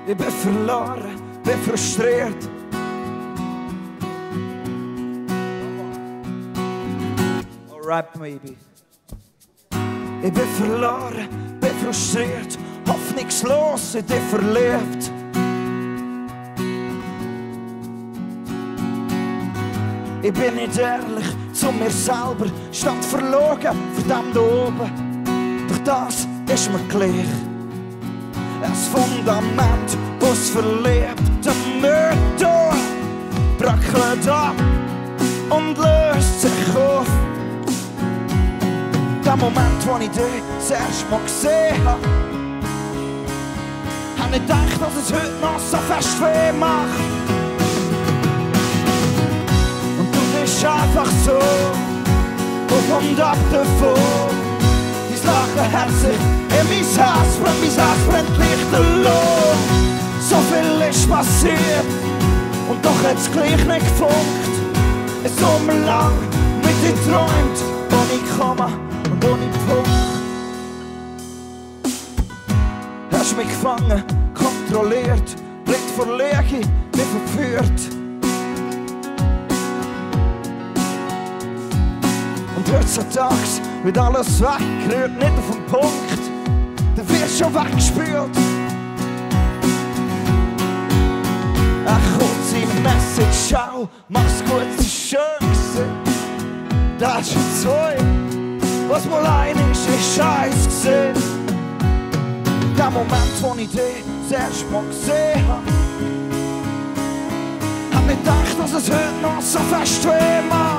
Ich bin verloren, bin frustriert. Alright, maybe. Ich bin verloren, bin frustriert, hoffnungslos in dich verliebt. Ich bin nicht ehrlich zu mir selber, stand verlogen, verdammt oben. Doch das ist mir gleich. Das Fundament aus verliebtem Motor bröckelt ab und löst sich auf. Der Moment, wo ich dich das erste Mal gesehen habe, hab ich gedacht, dass es heute noch so fest weh macht. Und du bist einfach so auf und ab davon. Dein Lachen hat sich in mein Herz brennt lichterloh. So viel ist passiert und doch hat's gleich nicht gefunkt. So lang mit dir träumt, ohne Komma und ohne Punkt. Hast mich gefangen, kontrolliert, blind vor Leere, mich verführt. Und heutzutage wird alles weggerührt, nicht auf den Punkt, dann wirst schon weggespült. Eine kurze Message, schau, mach's gut, es ist schön gewesen. Das ist schon zwei, was mal ein ist scheiß gewesen. Der Moment, wo ich dich das erste Mal gesehen habe, hab nicht gedacht, dass es heute noch so fest weh macht.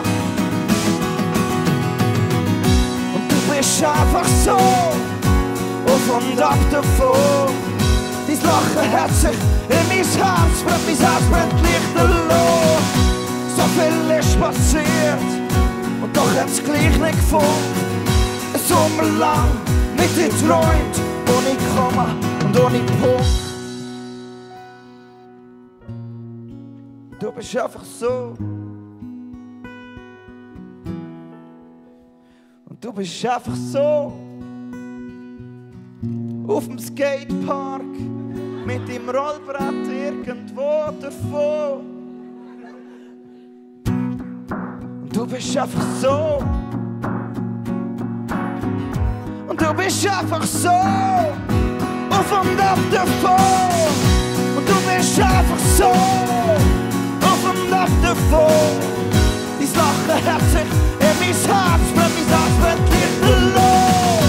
Und du bist einfach so auf und ab davon. Dein Lachen hat sich in mein Herz brennt lichterloh. So viel ist passiert und doch hat's gleich nicht gefunden. So lang mit dir träumt, ohne Komma und ohne Punkt. Du bist einfach so. Und du bist einfach so. Auf dem Skatepark mit dem Rollbrett irgendwo davon. Und du bist einfach so. Und du bist einfach so. Auf und ab davon. Und du bist einfach so. Auf und ab davon. Dein Lachen hat sich in mein Herz brennt lichterloh.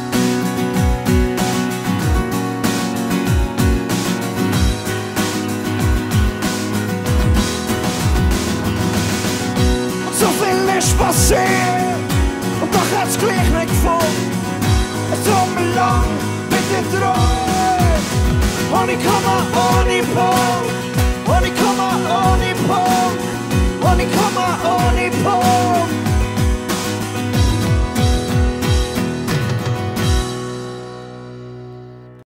So viel ist passiert und doch hat's gleich nicht gefunden. So lang mit dir träumt, ohne Komma, ohne Punkt.